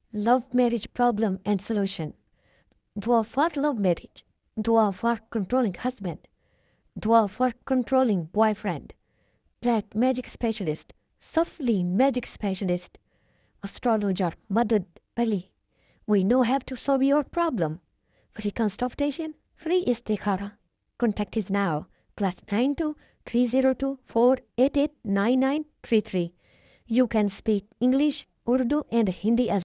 Love marriage problem and solution. Dua for love marriage. Dua for controlling husband. Dua for controlling boyfriend. Black magic specialist. Sifli magic specialist. Astrologer Madad Ali. We know how to solve your problem. Free consultation, free istikhara. Contact us now. +92 302 488 9933. You can speak English, Urdu and Hindi as